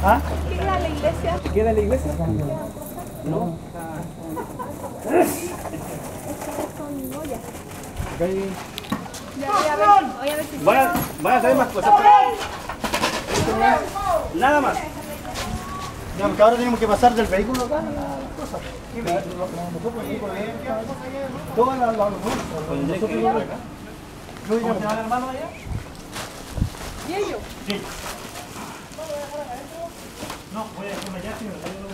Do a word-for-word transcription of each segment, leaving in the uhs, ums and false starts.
¿Ah? ¿Qué queda la iglesia? ¿Queda la iglesia? No. Son ollas. Acá hay... Ya voy a ver, voy a ver si Van a, van a traer más cosas. Nada más. Ya, porque ahora tenemos que pasar del vehículo acá a las cosas. ¿Qué vehículo? Nosotros el vehículo de todas las bolsas. Nosotros no acá. ¿No diríamos que van hermanos allá? ¿Y ellos? Sí. No, voy a dejarme allá si me lo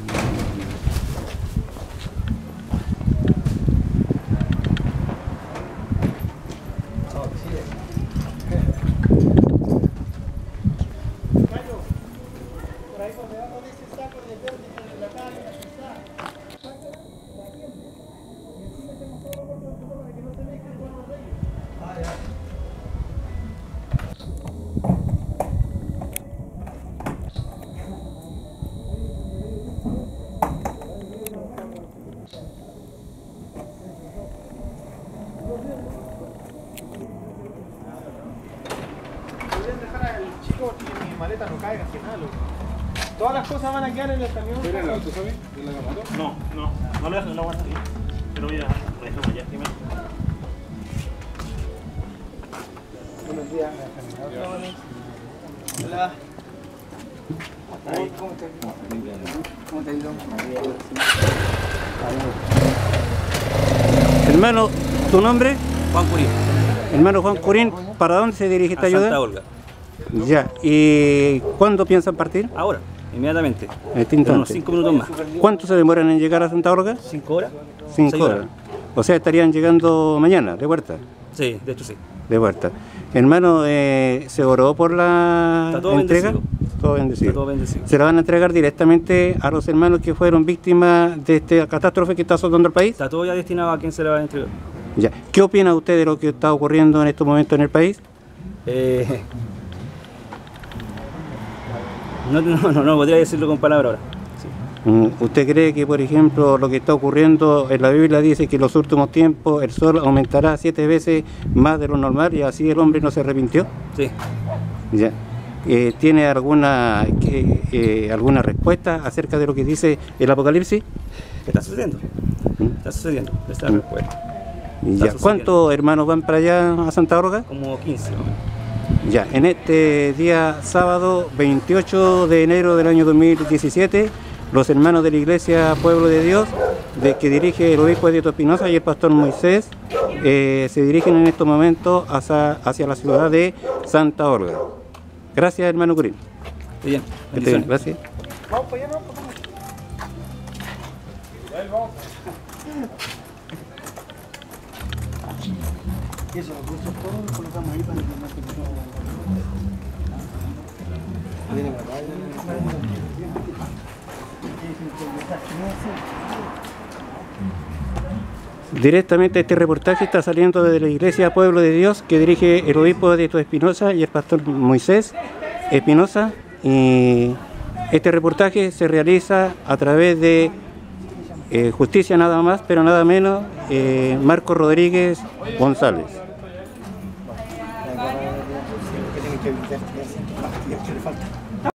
Podrían dejar al chico que mi maleta no caiga, que nada, loco. Todas las cosas van a quedar en el camión. ¿Tú eres el auto, sabes? ¿De la moto? No, no, no lo dejo, no lo voy a salir. Pero voy a dejarlo allá primero. Buenos días. Hola. ¿Cómo te ¿Cómo te ha ido? Hermano, ¿tu nombre? Juan Curín, Hermano Juan Curín, ¿para dónde se dirige esta a ayuda? Santa Olga. Ya, ¿y cuándo piensan partir? Ahora, inmediatamente. En este En unos instante. cinco minutos más. ¿Cuánto se demoran en llegar a Santa Olga? ¿Cinco horas? Cinco Seis horas. O sea, estarían llegando mañana, de vuelta. Sí, de hecho sí. De vuelta. Hermano, eh, ¿se oró por la Está todo entrega? bendecido. Todo bendecido. Está todo bendecido. ¿Se la van a entregar directamente a los hermanos que fueron víctimas de esta catástrofe que está azotando el país? Está todo ya destinado a quién se le va a entregar. Ya. ¿Qué opina usted de lo que está ocurriendo en estos momentos en el país? Eh, no, no, no, no podría decirlo con palabras ahora. Sí. Mm, ¿Usted cree que, por ejemplo, lo que está ocurriendo en la Biblia dice que en los últimos tiempos el sol aumentará siete veces más de lo normal y así el hombre no se arrepintió? Sí. Ya. Eh, ¿Tiene alguna, que, eh, alguna respuesta acerca de lo que dice el Apocalipsis? ¿Qué está sucediendo? ¿Mm? Está sucediendo. Esta es Mm. la respuesta. Ya. ¿Cuántos hermanos van para allá a Santa Olga? Como quince. ¿No? Ya, en este día sábado veintiocho de enero del año dos mil diecisiete, los hermanos de la Iglesia Pueblo de Dios, de que dirige el obispo Edito Espinosa y el pastor Moisés, eh, se dirigen en estos momentos hacia, hacia la ciudad de Santa Olga. Gracias, hermano Curín. Bien, Que esté bien, bendiciones. gracias. Vamos para allá, ¿no? Y eso, los dulces todos los colocamos ahí para que no se vienen acá, Directamente este reportaje está saliendo desde la Iglesia Pueblo de Dios que dirige el obispo Edito Espinosa y el pastor Moisés Espinosa. Y este reportaje se realiza a través de eh, Justicia nada más, pero nada menos, eh, Marco Rodríguez González. que tienen que evitar que le falta.